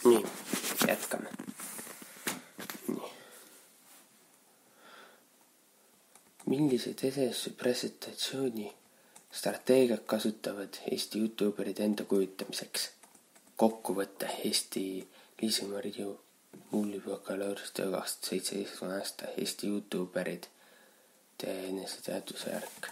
Nii, jätkame. Nii. Millised edasi presentatsiooni strateegiad kasutavad Eesti YouTuberid enda kujutamiseks? Kokkuvõte Eesti Liisi-Marju Mulli-Bakalaureustöö 2017 aasta Eesti YouTuberid eneseteaduse järg.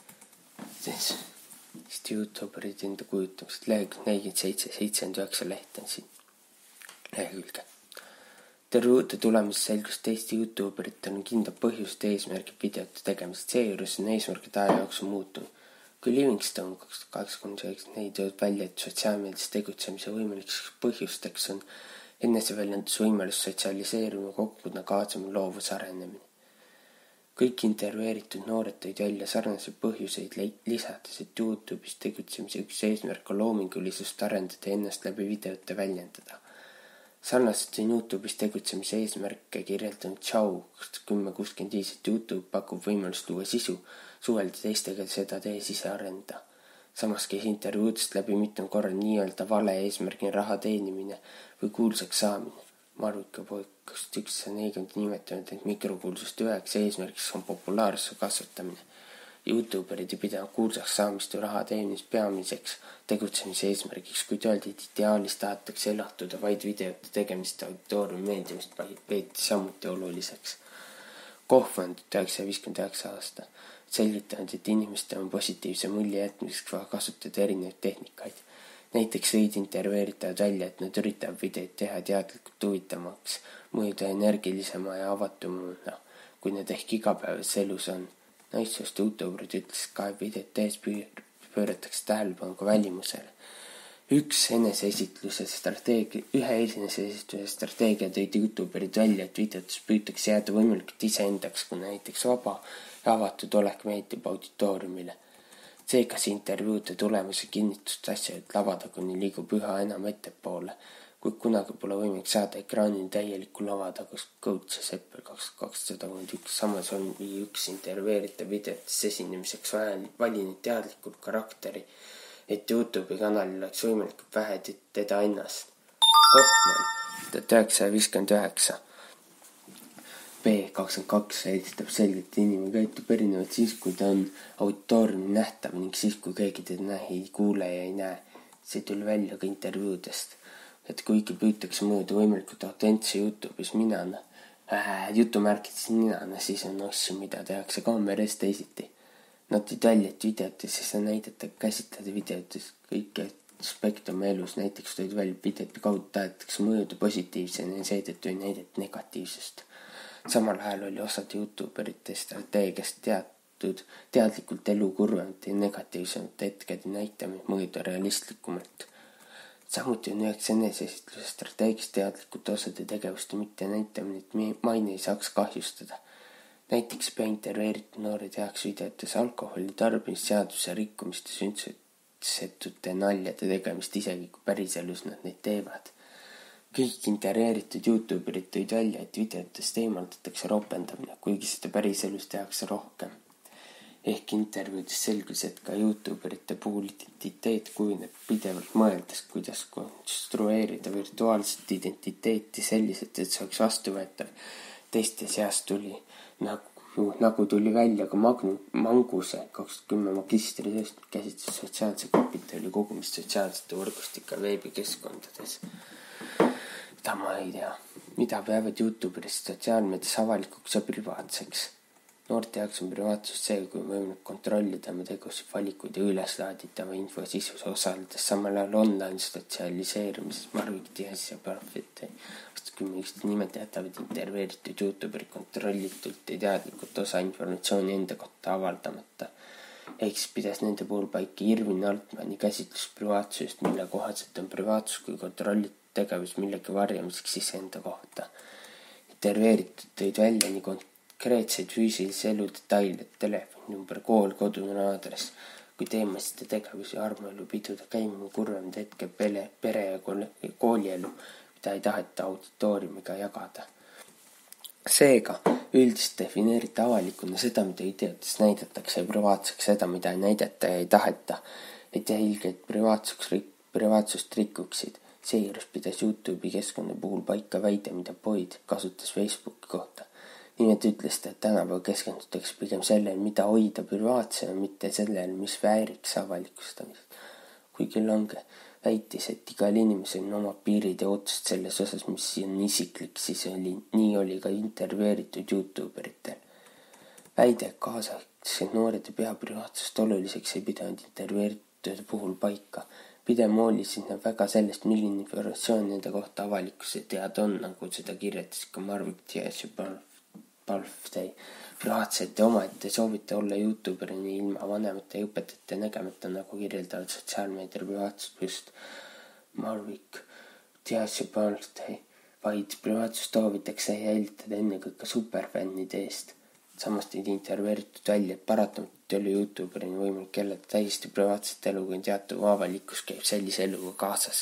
Eesti YouTuberid enda kujutamiseks lehekülg 47-79 leht on siin lehekülge. Terve tulemuses selgus, et Eesti YouTuberitel on kindlad põhjused eesmärgid videote tegemisest. Seejuures on eesmärgid aja jooksul muutunud. Kui Livingstone 2024 toob välja, et sotsiaalmeedias tegutsemise võimalikuks põhjusteks on eneseväljendusvõimalus, sotsialiseerumine, kokkupuutuda, kaasamine, loovuse arenemine. Kõik intervjueeritud noored tõid välja sarnaseid põhjuseid, lisades, et YouTube'is tegutsemise üks eesmärk on loomingulisust arendada ja ennast läbi videote väljendada. Sarnaselt on YouTube'is tegutsemise eesmärke kirjeldanud Chao 1065, et YouTube pakub võimalust luua sisu, suhelda teistega ja seda tees ise arendada. Samas käis intervjuudest läbi mitmel korral nii-öelda vale eesmärgina raha teenimine või kuulsaks saamine. Marvika poeg 140 nimetanud, et mikrokuulsust üheks eesmärgiks on populaarsuse kasvatamine. YouTuberid ei pidanud kuulsaks saamist või raha teenimist peamiseks tegutsemise eesmärgiks, kuid öeldi, et ideaalis tahetakse elatuda vaid videote tegemist auditooriumi meeldimist peeti samuti oluliseks. Kohvan 1959 aasta selgitanud, et inimestel on positiivse mulje jätmiseks vaja kasutada erinevaid tehnikaid. Näiteks võid intervjueeritavad välja, et nad üritavad videoid teha teadlikult huvitavamaks, mõjuda energilisema ja avatumana, kui need ehk igapäevases elus on. Naissoost YouTuberid ütles, et 2 videot tees pööratakse tähelepanu ka välimusele. Ühe enesesitluse strateegia tõid YouTuberid välja, et videotes püütakse jääda võimalikult iseendaks, kui näiteks vaba ja avatud olek meeldib auditooriumile. Seega see intervjuude tulemuse kinnitust asja, et lavataguni liigub üha enam ettepoole, kuid kunagi pole võimalik saada ekraanil täielikku lavatagust Coach Seppel 2201. Samas on üks intervjueeritav videotes esinemiseks valinud teadlikult karakteri, et YouTube'i kanalil oleks võimalikult vähe teda ennast. Kohtman 1959 B22 esitab selgelt, et inimene käitub erinevalt siis, kui ta on auditooriumil nähtav ning siis, kui keegi teda ei kuule ja ei näe. See tuli välja ka intervjuudest, et kuigi püütakse mõjuda võimalikult autentse YouTube'is jutumärkides ninana, siis on asju, mida tehakse kaameras teisiti. Nad tõid välja, et videotes ei saa näidata, käsitleda videotes kõike aspekte oma elus, näiteks tõid välja, et videote kaudu tahetakse mõjuda positiivsena ja seetõttu ei näidata negatiivsust. Samal ajal oli osad YouTuberite strateegiast teadlikult elu kurvemate ja negatiivsemate hetkede näitamine mõjuda realistlikumalt. Samuti on üheks enesesitluse strateegiast teadlikult osade tegevuste mitte näitamine, et maine ei saaks kahjustada. Näiteks pea intervjueeritud noori tehakse videotes alkoholi tarbimist, seaduse rikkumist ja sündsetute naljade tegemist, isegi kui päriselus nad neid teevad. Kõik intervjueeritud YouTuberid tõid välja, et videotest eemaldatakse ropendamine, kuigi seda päriselus tehakse rohkem. Ehk intervjuudes selgus, et ka YouTuberite puhul identiteet kujuneb pidevalt mõeldes, kuidas konstrueerida virtuaalset identiteeti selliselt, et see oleks vastuvõetav. Teiste seas tuli, nagu tuli välja ka Manguse 2010 magistritööst käsitles sotsiaalse kapitali kogumist sotsiaalsete võrgustike veebikeskkondades. Ma ei tea, mida peavad YouTuberist sotsiaalmeedias avalikuks ja privaatseks. Noorte jaoks on privaatsus see, kui võimalik kontrollida oma tegusid, valikuid ja üleslaaditava info sisus osaledes. Samal ajal online sotsialiseerumises Marvik Tias ja Parfiti 10 nimed jätavad intervjueeritud YouTuberi kontrollitult ja teadlikult osa informatsiooni enda kohta avaldamata. Ehk siis pidas nende puhul paika Irvin Altmani käsitlus privaatsusest, mille kohaselt on privaatsus kui kontrollitud tegevus millegi varjamiseks iseenda kohta. Intervjueeritud tõid välja nii konkreetseid füüsilise elu detaile, telefoni number, kool, kodune aadress, kui teemasid ja tegevusi, armuelu, pidude käimine, kurvemad hetke, pere ja koolielu, mida ei taheta auditooriumiga jagada. Seega, üldiselt defineerite avalikuna seda, mida videotes näidatakse ja privaatseks seda, mida ei näidata ja ei taheta, et ilgelt privaatsust rikuksid. Seejuures pidas YouTube'i keskkonna puhul paika väide, mida Boyd kasutas Facebooki kohta. Nimelt ütles ta, et tänapäeval keskendutakse pigem sellele, mida hoida privaatsena, mitte sellele, mis vääriks avalikustamist. Kuigi Lange väitis, et igal inimesel on omad piirid ja ootused selles osas, mis on isiklik, siis nii oli ka intervjueeritud YouTuberitel. Väide, et kaasaegsed noored ei pea privaatsust oluliseks, ei pidanud intervjueeritud puhul paika. Pigem hoolisid nad väga sellest, milline informatsioon nende kohta avalikkuse teada on, nagu seda kirjetas ka Marvik Tias ja Palftei. Privaatsete omaette soovite olla YouTuberini ilma vanemate ja õpetajate nägemata, nagu kirjeldavad sotsiaalmeedia privaatsust just Marvik Tias ja Palftei, vaid privaatsust soovitakse jälitada ennekõike superfännide eest. Samas tõid intervjueeritud välja, et paratamatult oli YouTuberini võimalik keelata täiesti privaatset elu, kui teatav avalikkus käib sellise eluga kaasas.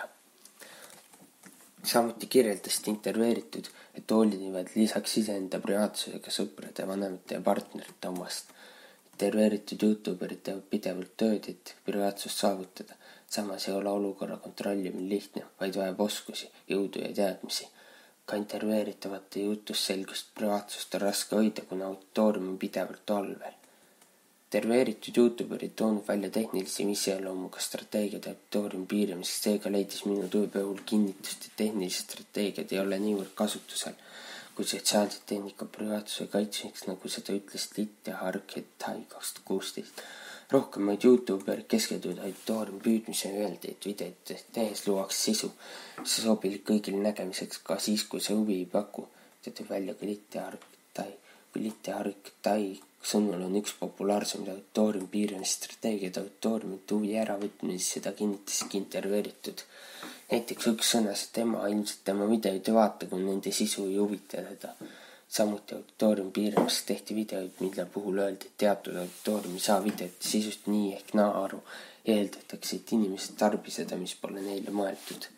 Samuti kirjeldasid intervjueeritud, et hoolivad lisaks iseenda privaatsusega sõprade, vanemate ja partnerite omast. Intervjueeritud YouTuberid teevad pidevalt tööd, et privaatsust saavutada. Samas ei ole olukorra kontrollimine lihtne, vaid vajab oskusi, jõudu ja teadmisi. Ka intervjueeritavate jutust selgus, et privaatsust on raske hoida, kuna auditoorium on pidevalt valvel. Intervjueeritud YouTuberid toonud välja tehnilise iseloomuga strateegiad auditooriumi piiramiseks, seega leidis minu töö puhul kinnitust, et tehnilised strateegiad ei ole niivõrd kasutusel, kui sotsiaalse tehnika privaatsuse kaitsmiseks, nagu seda ütles Litt ja Harketai 2016. Rohkemaid YouTuberid keskenduvad auditooriumi püüdmise ja öeldi, et videot tehes luuakse sisu, mis sobilik kõigile nägemiseks ka siis, kui see huvi ei paku. See tõi välja ka Litt ja Harketai. Kui Litt ja Harketai sõnul on üks populaarsemaid auditooriumi piiramise strateegiaid auditooriumit huvi äravõtmises, seda kinnitasid intervjueeritud. Näiteks üks sõnas, et tema ilmselt tema videoid ei vaata, kui nende sisu ei huvita teda. Samuti auditooriumi piiramiseks tehti videoid, mille puhul öeldi, et teatud auditooriumi ei saa videote sisust nii ehk naa aru. Eeldatakse, et inimesed tarbi seda, mis pole neile mõeldud.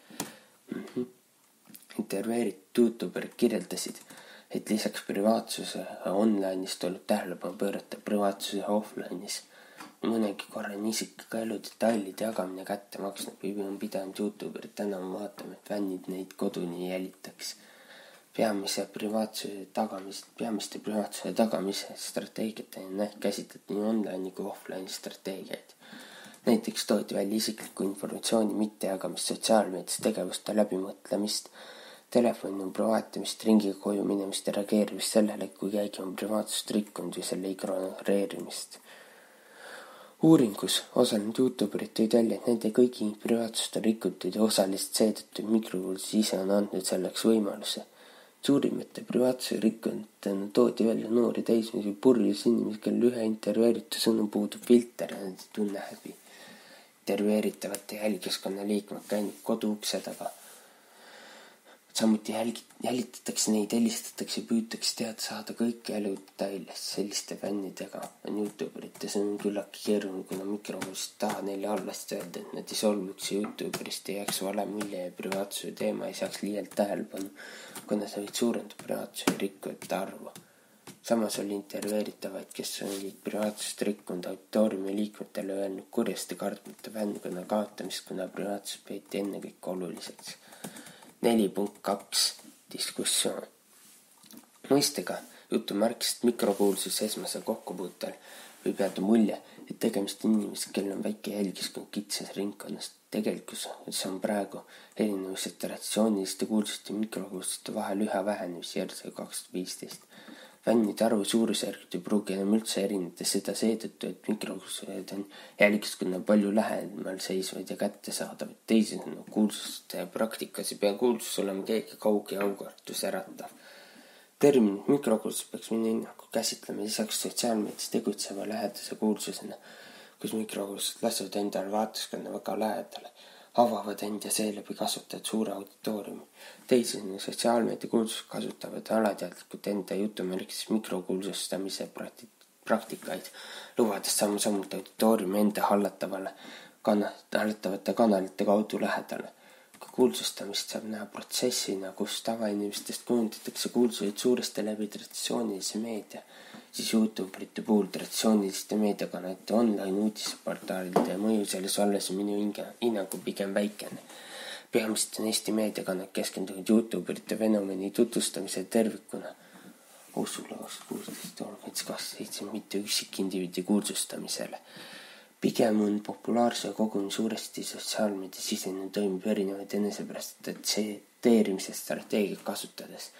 Intervjueeritud YouTuberid kirjeldasid, et lisaks privaatsuse online'is tuleb tähelepanu pöörata privaatsuse offline'is. Mõnegi korra on isikliku elu detailide jagamine kätte maksnud või on pidanud YouTuberid tänama vaatama, et fännid neid koduni jälitaks. Peamiste privaatsuse tagamise strateegiatena käsitleti nii online kui offline strateegiaid. Näiteks toodi välja isikliku informatsiooni mittejagamist sotsiaalmeedias, tegevuste läbimõtlemist, telefoninumber vaatamist, ringiga koju minemist ja reageerimist sellele, kui keegi on privaatsust rikkunud või selle ignoreerimist. Uuringus osalenud YouTuberid tõid välja, et nende kõigi privaatsust on rikutud ja osaliselt seetõttu Microsoft ise on andnud selleks võimaluse. Suurimate privaatsuse rikkunud toodi välja noori täismisi purjus inimesi, kellel ühe intervjueeritu sõnum puudub filter ja nad ei tunne häbi. Intervjueeritavate jälgiskonna liikmed käinud koduukse taga. Samuti jälitatakse neid, helistatakse ja püütakse teada saada kõiki eludetaile. Selliste fännidega on YouTuberite sõnum küllaki keeruline, kuna Microsoft taha neile halvasti öelda, et nad ei solvuks ja YouTuberist ei jääks vale mulje ja privaatsuse teema ei saaks liialt tähelepanu, kuna see võid suurendada privaatsuse rikkujate arvu. Samas oli intervjueeritavaid, kes olid privaatsust rikkunud auditooriumi liikmetele öelnud kurjasti kartmata fännkonna kaotamist, kuna privaatsus peeti ennekõike oluliseks. 4.2 diskussioon. Mõistega jutumärkised mikrokuulsus esmasel kokkupuutel võib jääda mulje, et tegemist inimesed, kellel on väike jälgiskond kitsas ringkonnast. Tegelikult see on praegu erinevuse traditsiooniliste kuulsuste ja mikrokuulsuste vahel üha vähenemis järgmisel 2015. Fännide arvu suurusjärgud ei pruugi enam üldse erineda seda seetõttu, et mikrokuulsused on jälgiskonna palju lähemal seisvad ja kättesaadavad. Teisisõnu kuulsuste praktikas ei pea kuulsus olema keegi kauge ja aukartus äratav. Terminit mikrokuulsus peaks minu hinnangul käsitlema lisaks sotsiaalmeedias tegutseva lähedase kuulsusena, kus mikrokuulsused lasvad endale vaatuskonna väga lähedale, avavad end ja seeläbi kasutavad suure auditooriumi. Teisisõnu sotsiaalmeedia kuulsus kasutavad alateadlikult enda jutumärkides mikrokuulsustamise praktikaid, lubades sammult auditooriumi enda hallatavate kanalite kaudu lähedale. Kui kuulsustamist saab näha protsessina, kus tavainimestest kujundatakse kuulsuseid suuresti läbi traditsioonilise meedia, siis YouTuberite puhul traditsiooniliste meediakanalite online uudiseportaalide mõju selles vallas on minu hinnangu pigem väikene. Peamiselt on Eesti meediakanad keskendunud YouTuberite fenomeni tutvustamisele tervikuna. Usulavas 16.27, mitte üksikindiviidi kuulsustamisele. Pigem on populaarse koguni suuresti sotsiaalmeedia sisene toimib erinevaid enesepresenteerimise strateegiaid kasutades.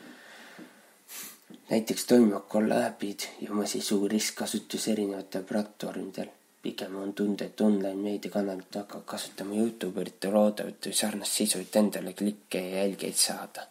Näiteks toimivad kollaabid ja oma sisu ristkasutus erinevatel platvormidel. Pigem on tunda, et online meediakanalid hakkavad kasutama YouTuberite loodavat või sarnast sisu, et endale klikke ja jälgeid saada.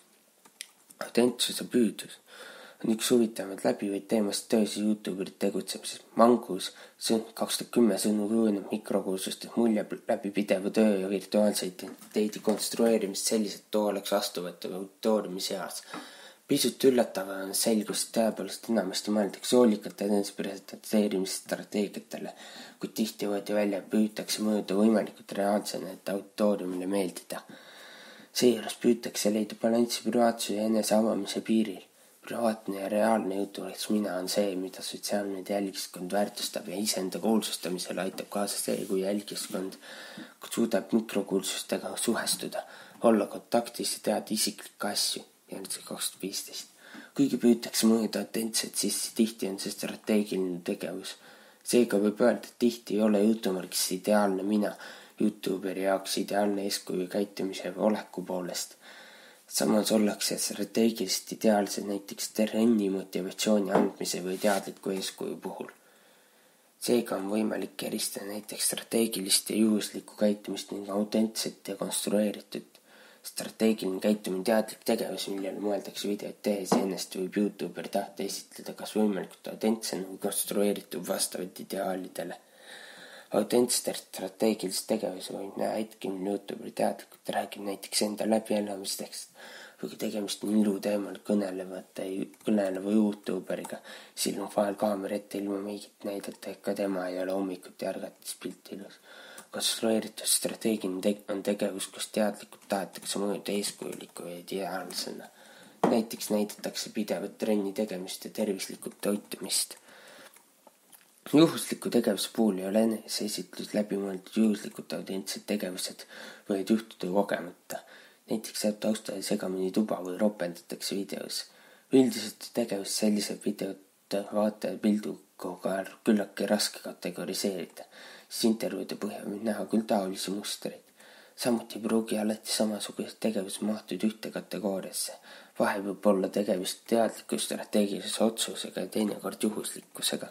Autentsuse püüdlus on üks huvitavaid läbivaid teemast töös YouTuberi tegutsemises. Mangus 2010 sõnul kujuneb mikrokuulsustest mulje läbi pideva töö ja virtuaalse identiteedi konstrueerimist selliselt, et too oleks vastuvõetav auditooriumi seas. Pisut üllatav on selgus, et tõepoolest enamasti mõeldakse hoolikate enesepresenteerimisstrateegiatele, kuid tihti võeti välja püütakse mõjuda võimalikult reaalsena, et auditooriumile meeldida. Seejuures püütakse leida balanssi privaatsuse ja enese avamise piiril. Privaatne ja reaalne jutuks mina on see, mida sotsiaalmeedia jälgiskond väärtustab ja iseenda kuulsustamisele aitab kaasa see, kui jälgiskond suudab mikrokuulsustega suhestuda, olla kontaktis ja teada isiklikke asju. Järgmise 2015. Kuigi püütakse mõjuda autentselt, siis tihti on see strateegiline tegevus. Seega võib öelda, et tihti ei ole jutumärgis ideaalne mina YouTuberi jaoks ideaalne eeskuju käitumise või oleku poolest. Samas ollakse strateegiliselt ideaalsed näiteks trenni motivatsiooni andmise või teadliku eeskuju puhul. Seega on võimalik eristada näiteks strateegilist ja juhuslikku käitumist ning autentset ja konstrueeritud. Strateegiline käitumine teadlik tegevus, millele mõeldakse videot tehes ennast võib YouTuber tahta esitleda kas võimalikult autentsena või konstrueeritud vastavalt ideaalidele. Autentset strateegilist tegevus võib näha hetki, mil YouTuber teadlikult räägib näiteks enda läbielamistest või tegemist on ilu teemal kõneleva YouTuberiga, siis on vahel kaamera ette ilma mingit näidata, ega tema ei ole hommikuti ärgates pilti ilus. Konstrueeritud strateegiline on tegevus, kus teadlikult tahetakse mõjuda eeskujuliku ja ideaalsena. Näiteks näidatakse pidevat trenni tegemist ja tervislikult toitumist. Juhusliku tegevuse puhul ei ole eneseesitlus läbimõeldud juhuslikult autentsed tegevused võivad juhtuda kogemata. Näiteks jääb taustal segamini tuba või ropendatakse videos. Üldiselt tegevus sellised videot vaataja pilduga küllake raske kategoriseerida. Siis intervjuude põhjal võib näha küll taolisi mustreid. Samuti ei pruugi alati samasugused tegevused mahtuda ühte kategooriasse. Vahe võib olla tegemist teadliku strateegilise otsusega ja teinekord juhuslikkusega.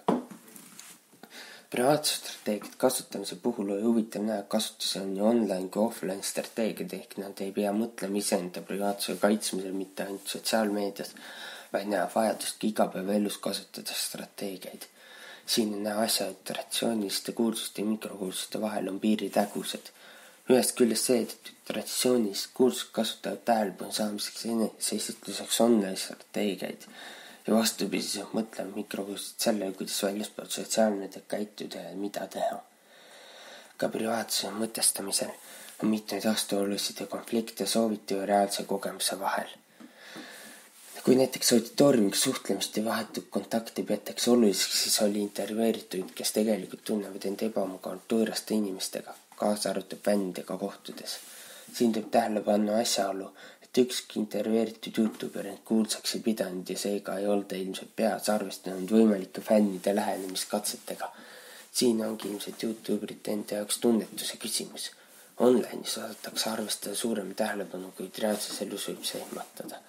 Privaatsusstrateegiat kasutamise puhul oli huvitav näha, kasutuse on nii online kui offline strateegiad, ehk nad ei pea mõtlema iseenda privaatsuse kaitsmisel mitte ainult sotsiaalmeedias, vaid näha vajadust igapäevaelus kasutada strateegiaid. Siin on näha asja, et traditsiooniliste kuulsuste ja mikrokuulsuste vahel on piirid hägusad. Ühest küljest see, et traditsioonilist kuulsust kasutavad tähelepanu saamiseks eneseesitluseks online strateegiaid ja vastupidiselt mõtlema mikrokuulsust sellele, kuidas väljaspool sotsiaalmeediat käituda ja mida teha. Ka privaatsuse mõtestamisel on mitmeid vastuolusid ja konflikte sooviti või reaalse kogemuse vahel. Kui näiteks auditooriumiga suhtlemist ja vahetut kontakti peetakse oluliseks, siis oli intervjueerituid, kes tegelikult tunnevad end ebamugavalt võõraste inimestega, kaasa arvatud fännidega kohtudes. Siin tuleb tähele panna asjaolu, et ükski intervjueeritud YouTuber end kuulsaks ei pidanud ja seega ei olda ilmselt peas arvestanud võimalike fännide lähenemiskatsetega. Siin ongi ilmselt YouTuberite enda jaoks tunnetuse küsimus. Online'is osatakse arvestada suurema tähelepanu, kuid reaalses elus võib see ehmatada.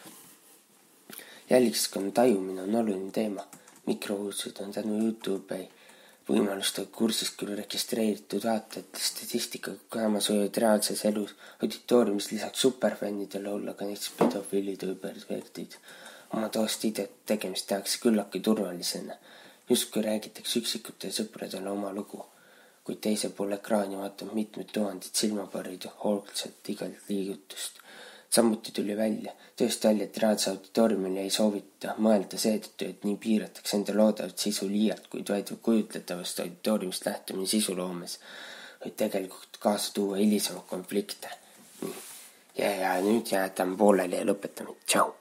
Jälgiskonna tajumine on oluline teema. Mikrokuulsused on tänu YouTube'i võimalustega kursis küll registreeritud vaatajate statistikaga, samas võivad reaalses elus auditooriumis lisaks superfännidele olla ka näiteks pedofiilid või perverdid. Oma toost ideot tegemist tehakse küllaki turvalisena. Justkui räägitakse üksikutele sõpradele oma lugu, kuid teise pool ekraani vaatab mitmed tuhanded silmaparid hoolsalt igalt liigutust. Samuti tuli tööst välja, et reaalse auditooriumil ei soovita mõelda seetõttu, et nii piiratakse enda loodavat sisu liialt, kuid vaid kujutletavast auditooriumist lähtumine sisuloomes võib tegelikult kaasa tuua hilisemaid konflikte. Ja nüüd jätame pooleli ja lõpetame. Tšau!